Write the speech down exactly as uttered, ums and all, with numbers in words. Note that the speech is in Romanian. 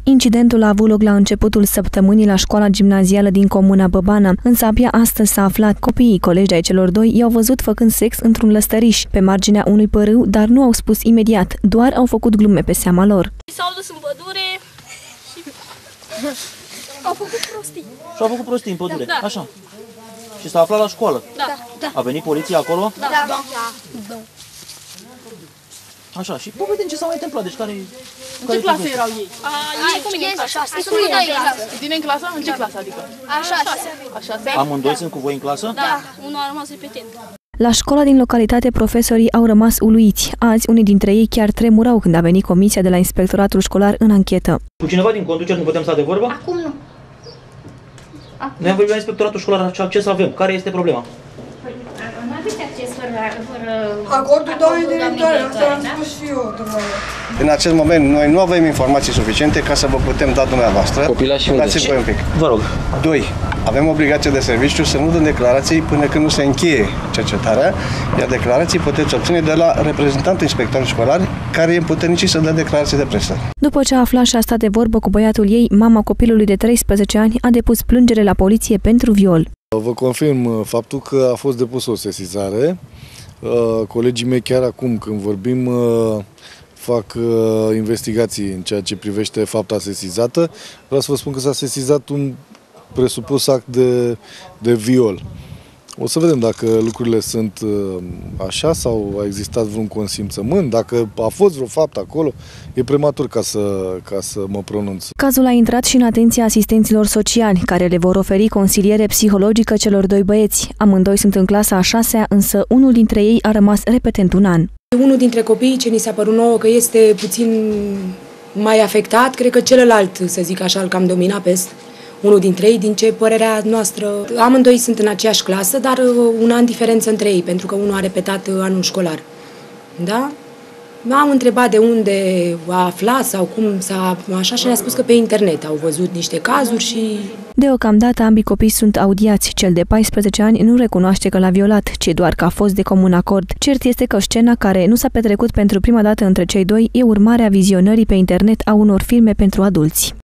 Incidentul a avut loc la începutul săptămânii la școala gimnazială din comuna Băbană, însă abia astăzi s-a aflat. Copiii colegi ai celor doi i-au văzut făcând sex într-un lăstăriș, pe marginea unui pârâu, dar nu au spus imediat, doar au făcut glume pe seama lor. S-au dus în pădure și au făcut prostii. Și au făcut prostii în pădure, da. Așa. Și s-a aflat la școală? Da. da. A venit poliția acolo? Da. da. da. Așa, și povestim ce s-a mai întâmplat, deci care... În ce clasă erau ei? A, ei cu mine în clasă. Sunt cu noi în clasă. Cu tine în clasă? În ce clasă adică? A șase. A șase? Amândoi sunt cu voi în clasă? Da, unul a rămas repetent. La școala din localitate, profesorii au rămas uluiți. Azi, unii dintre ei chiar tremurau când a venit comisia de la inspectoratul școlar în anchetă. Cu cineva din conducere nu putem sta de vorbă? Acum nu. Noi am vorbit la inspectoratul școlar ce acces avem. Care este problema? Nu aveți acces fără... Acordul doamnei directoare, asta am spus și eu, dumneavoastră. În acest moment, noi nu avem informații suficiente ca să vă putem da dumneavoastră. Copilașii unde? Dați-mi un pic. Vă rog. Doi. Avem obligație de serviciu să nu dăm declarații până când nu se încheie cercetarea, iar declarații puteți obține de la reprezentantul inspectorului școlar, care e împuternicit să dea declarații de presă. După ce a aflat și a stat de vorbă cu băiatul ei, mama copilului de treisprezece ani a depus plângere la poliție pentru viol. Vă confirm faptul că a fost depusă o sesizare. Colegii mei chiar acum când vorbim fac investigații în ceea ce privește fapta sesizată. Vreau să vă spun că s-a sesizat un presupus act de, de viol. O să vedem dacă lucrurile sunt așa sau a existat vreun consimțământ, dacă a fost vreo fapt acolo. E prematur ca să, ca să mă pronunț. Cazul a intrat și în atenția asistenților sociali, care le vor oferi consiliere psihologică celor doi băieți. Amândoi sunt în clasa a șasea, însă unul dintre ei a rămas repetent un an. Unul dintre copiii ce ni s-a părut nouă că este puțin mai afectat, cred că celălalt, să zic așa, îl cam domina peste. Unul dintre ei, din ce părerea noastră, amândoi sunt în aceeași clasă, dar un an diferență între ei, pentru că unul a repetat anul școlar. Da? M-am întrebat de unde a aflat sau cum s-a așa și ne-a spus că pe internet au văzut niște cazuri și... Deocamdată ambii copii sunt audiați. Cel de paisprezece ani nu recunoaște că l-a violat, ci doar că a fost de comun acord. Cert este că scena care nu s-a petrecut pentru prima dată între cei doi e urmarea vizionării pe internet a unor filme pentru adulți.